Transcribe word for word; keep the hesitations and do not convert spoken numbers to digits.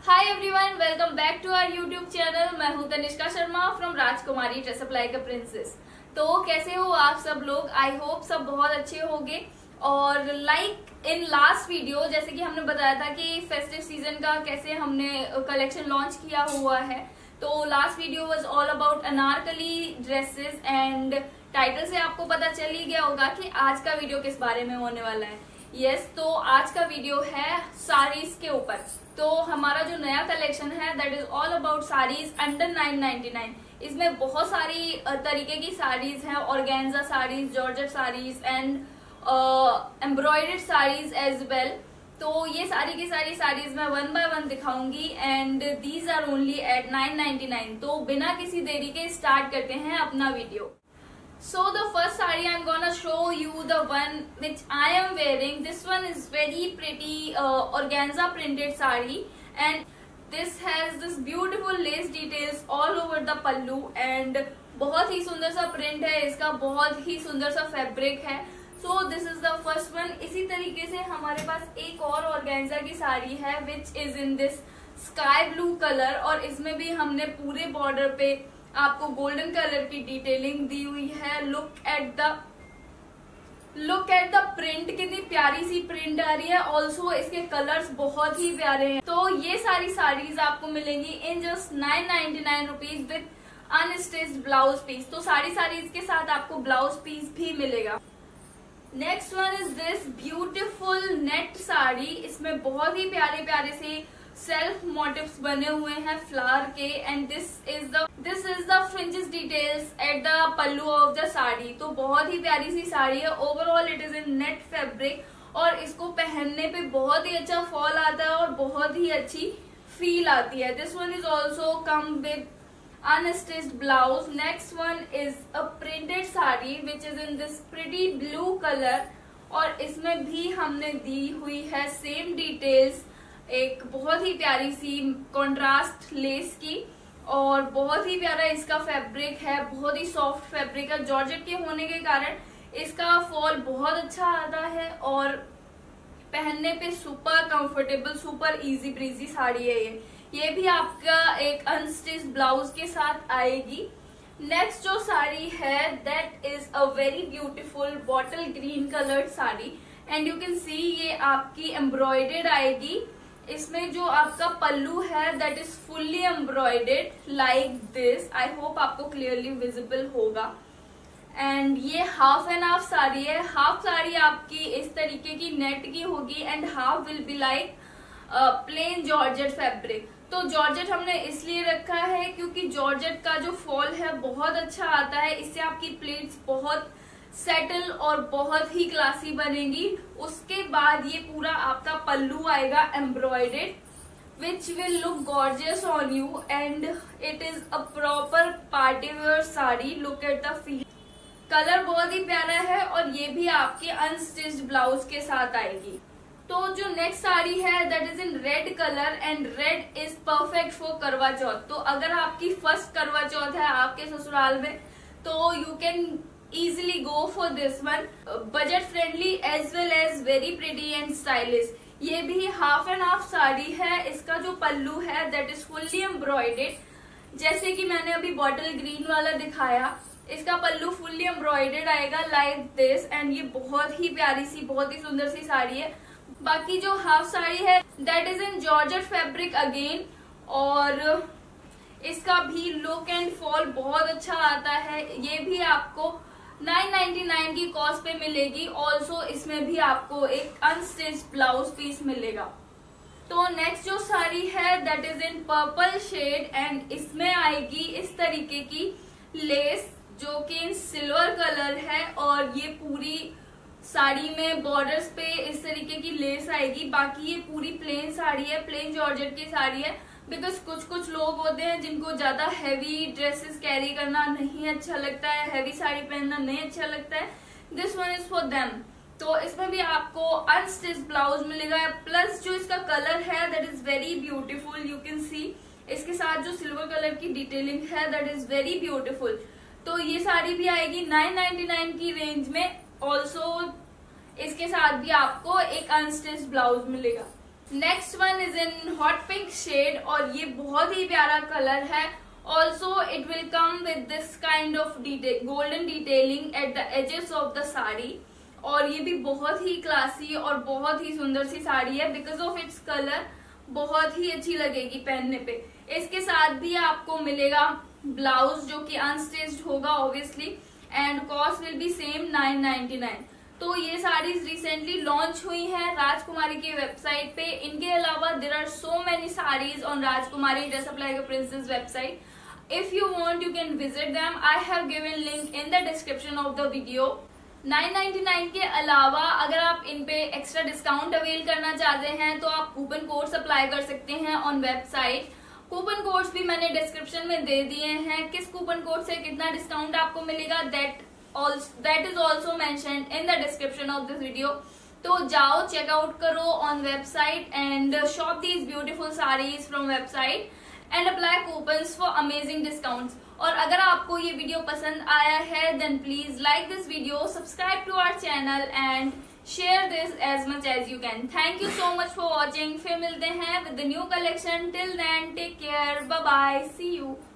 Hi everyone, welcome back to our YouTube channel. मैं हूं Tanishka Sharma from Rajkumari dress up like a princess. तो कैसे हो आप सब लोग? आई होप सब बहुत अच्छे होंगे। और लाइक इन लास्ट वीडियो, जैसे कि हमने बताया था कि फेस्टिव सीजन का कैसे हमने कलेक्शन लॉन्च किया हुआ है, तो last video was all about anarkali dresses and title से आपको पता चल ही गया होगा कि आज का वीडियो किस बारे में होने वाला है। यस yes, तो आज का वीडियो है साड़ीज के ऊपर। तो हमारा जो नया कलेक्शन है that is all about saris under nine ninety nine. इसमें बहुत सारी तरीके की साड़ीज हैं, organza saris, georgette saris and embroidered saris as well. तो ये सारी की सारी साड़ीज मैं वन बाय वन दिखाऊंगी and these are only at nine ninety nine. तो बिना किसी देरी के स्टार्ट करते हैं अपना video. So the first saree I'm gonna show you the one which I am wearing. This one is very pretty uh, organza printed saree and this has this beautiful lace details all over the pallu and बहुत ही सुंदर सा print है इसका, बहुत ही सुंदर सा fabric है। So this is the first one। इसी तरीके से हमारे पास एक और ऑर्गेन्जा की साड़ी है which is in this sky blue color और इसमें भी हमने पूरे बॉर्डर पे आपको गोल्डन कलर की डिटेलिंग दी हुई है। Look at the look at the print, कितनी प्यारी सी प्रिंट आ रही है। ऑल्सो इसके कलर्स बहुत ही प्यारे हैं। तो ये सारी साड़ीज आपको मिलेंगी in just nine ninety nine rupees with unstitched blouse piece. तो सारी साड़ीज के साथ आपको ब्लाउज पीस भी मिलेगा। Next one is this beautiful net sari. इसमें बहुत ही प्यारे प्यारे से सेल्फ मोटिव्स बने हुए हैं फ्लावर के and this is the this is the fringes details at the pallu of the sari. तो बहुत ही प्यारी सी साड़ी है। Overall it is in net fabric और इसको पहनने पे बहुत ही अच्छा फॉल आता है और बहुत ही अच्छी फील आती है। This one is also come with unstitched blouse. Next one is a printed sari which is in this pretty blue colour और इसमें भी हमने दी हुई है सेम डिटेल्स, एक बहुत ही प्यारी सी कॉन्ट्रास्ट लेस की और बहुत ही प्यारा इसका फैब्रिक है। बहुत ही सॉफ्ट फैब्रिक है। जॉर्जेट के होने के कारण इसका फॉल बहुत अच्छा आता है और पहनने पे super comfortable, super easy breezy sari है ये। ये भी आपका एक अनस्टिच्ड ब्लाउज के साथ आएगी। नेक्स्ट जो साड़ी है that is a very beautiful bottle green coloured sari and you can see ये आपकी एम्ब्रॉयडर्ड आएगी। इसमें जो आपका पल्लू है that is fully embroidered like this. I hope आपको क्लियरली विजिबल होगा। एंड ये हाफ एंड हाफ साड़ी है। हाफ साड़ी आपकी इस तरीके की नेट की होगी and half will be like plain georgette fabric. तो जॉर्जेट हमने इसलिए रखा है क्योंकि जॉर्जेट का जो फॉल है बहुत अच्छा आता है। इससे आपकी प्लेट्स बहुत सेटल और बहुत ही क्लासी बनेगी। उसके बाद ये पूरा आपका पल्लू आएगा embroidered which will look gorgeous on you and it is a proper party wear sari. Look at the feel, colour बहुत ही प्यारा है और ये भी आपके अनस्टिच्ड ब्लाउज के साथ आएगी। तो जो नेक्स्ट साड़ी है that is in red colour and red is perfect for Karva Chauth. तो अगर आपकी फर्स्ट करवा चौथ है आपके ससुराल में तो you can easily go for this one। budget friendly as well as very pretty and stylish। ये भी हाफ एंड हाफ साड़ी है। इसका जो पल्लू है दैट इज फुल्ली एम्ब्रॉयडर्ड, जैसे कि मैंने अभी बॉटल ग्रीन वाला दिखाया। इसका पल्लू फुल्ली एम्ब्रॉयडर्ड आएगा लाइक दिस एंड ये बहुत ही प्यारी सी, बहुत ही सुंदर सी साड़ी है। बाकी जो हाफ साड़ी है that is in georgette fabric again और इसका भी लुक एंड फॉल बहुत अच्छा आता है। ये भी आपको नाइन नाइनटी नाइन की कॉस्ट पे मिलेगी। ऑल्सो इसमें भी आपको एक अनस्टिच्ड ब्लाउज पीस मिलेगा। तो नेक्स्ट जो साड़ी है that is in purple shade and इसमें आएगी इस तरीके की लेस जो कि इन सिल्वर कलर है और ये पूरी साड़ी में बॉर्डर्स पे इस तरीके की लेस आएगी। बाकी ये पूरी प्लेन साड़ी है, प्लेन जॉर्जेट की साड़ी है। बिकॉज कुछ कुछ लोग होते हैं जिनको ज्यादा हैवी ड्रेसेस कैरी करना नहीं अच्छा लगता है, हैवी साड़ी पहनना नहीं अच्छा लगता है। This one is for them. तो इसमें भी आपको अनस्टिच्ड ब्लाउज मिलेगा प्लस जो इसका कलर है that is very beautiful. You can see इसके साथ जो सिल्वर कलर की डिटेलिंग है दैट इज वेरी ब्यूटीफुल। तो ये साड़ी भी आएगी नाइन नाइनटी नाइन की रेंज में। ऑल्सो इसके साथ भी आपको एक अनस्टिच्ड ब्लाउज मिलेगा। Next one is in hot pink shade और ये बहुत ही प्यारा कलर है। Also it will come with this kind of golden detailing at the edges of the sari और ये भी बहुत ही क्लासी और बहुत ही सुंदर सी साड़ी है। बिकॉज ऑफ इट्स कलर बहुत ही अच्छी लगेगी पहनने पे। इसके साथ भी आपको मिलेगा ब्लाउज जो कि अनस्टिच्ड होगा obviously and cost will be same nine ninety nine. तो ये साड़ीज रिसेंटली लॉन्च हुई हैं राजकुमारी की वेबसाइट पे। इनके अलावा there are so many saris on Rajkumari dress up like a princess website. If you want you can visit them. I have given link in the description of the video. Nine ninety nine के अलावा अगर आप इन पे extra discount avail करना चाहते हैं तो आप कूपन कोड्स अप्लाई कर सकते हैं ऑन वेबसाइट। कूपन कोड्स भी मैंने डिस्क्रिप्शन में दे दिए हैं। किस कूपन कोड से कितना डिस्काउंट आपको मिलेगा that that is also mentioned in the description of this video. तो जाओ चेकआउट करो on website and shop these beautiful saris from website and apply coupons for amazing discounts. और अगर आपको ये वीडियो पसंद आया है then please like this video, subscribe to our channel and share this as much as you can. Thank you so much for watching. फिर मिलते हैं with the new collection. Till then take care, bye bye, see you.